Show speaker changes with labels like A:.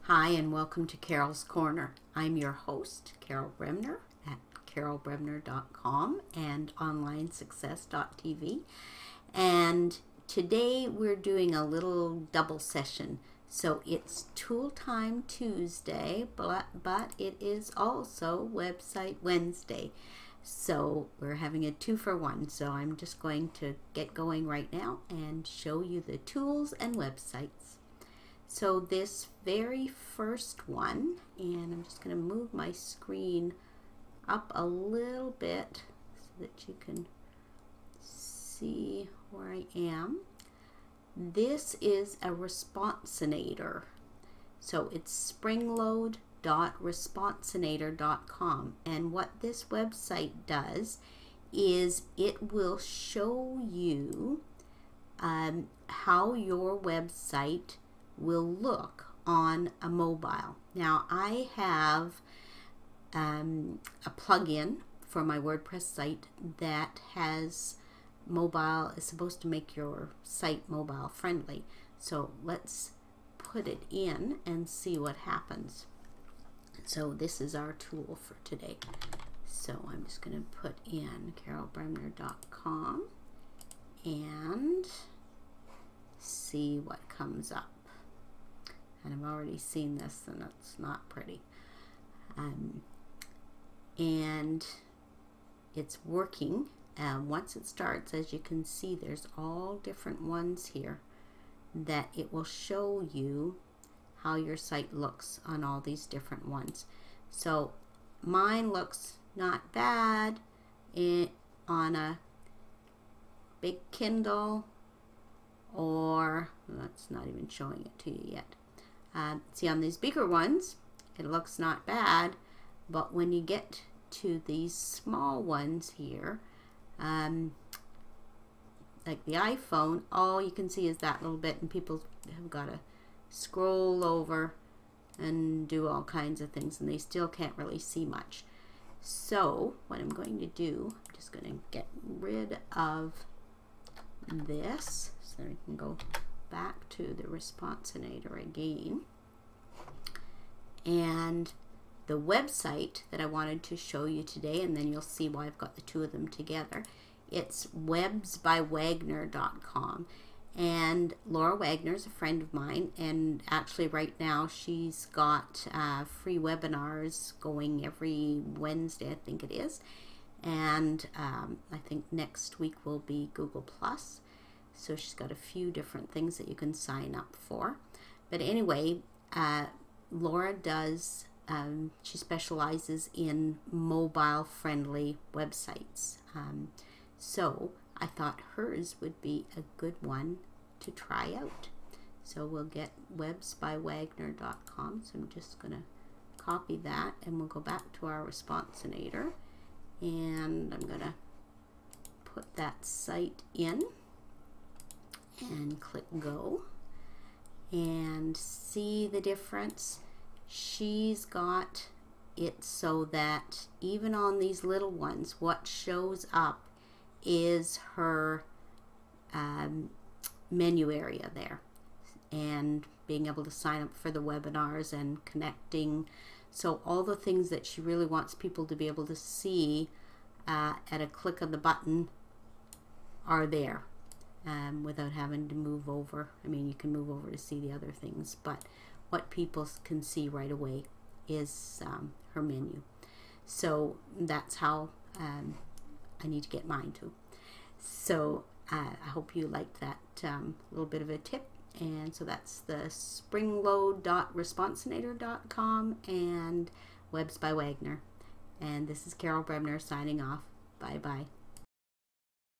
A: Hi, and welcome to Carol's Corner. I'm your host, Carol Bremner at carolbremner.com and onlinesuccess.tv. And today we're doing a little double session. So it's Tool Time Tuesday, but it is also Website Wednesday. So we're having a 2-for-1. So I'm just going to get going right now and show you the tools and websites. So this very first one, and I'm just going to move my screen up a little bit so that you can see where I am. This is a Responsinator. So it's springload.responsinator.com, and what this website does is it will show you how your website will look on a mobile. Now I have a plugin for my WordPress site that has mobile, is supposed to make your site mobile friendly. So let's put it in and see what happens. So this is our tool for today. So I'm just going to put in carolbremner.com and see what comes up. And I've already seen this, and it's not pretty. And it's working. Once it starts, as you can see, there's all different ones here that it will show you how your site looks on all these different ones. So mine looks not bad on a big Kindle, or that's not even showing it to you yet. See, on these bigger ones, it looks not bad, but when you get to these small ones here, like the iPhone, all you can see is that little bit, and people have got to scroll over and do all kinds of things, and they still can't really see much. So what I'm going to do, I'm just going to get rid of this so we can go back to the Responsinator again. And the website that I wanted to show you today, and then you'll see why I've got the two of them together, it's websbywagner.com. And Laura Wagner is a friend of mine, and actually right now she's got free webinars going every Wednesday, I think it is. And I think next week will be Google+. So she's got a few different things that you can sign up for. But anyway, Laura does, she specializes in mobile-friendly websites. So I thought hers would be a good one to try out. So we'll get websbywagner.com. So I'm just going to copy that, and we'll go back to our Responsinator. And I'm going to put that site in and click go and see the difference. She's got it so that even on these little ones, what shows up is her menu area there, and being able to sign up for the webinars and connecting. So all the things that she really wants people to be able to see at a click of the button are there. Without having to move over. I mean, you can move over to see the other things, but what people can see right away is her menu. So that's how I need to get mine too. So I hope you liked that little bit of a tip. And so that's the springload.responsinator.com and Webs by Wagner. And this is Carol Bremner signing off. Bye-bye.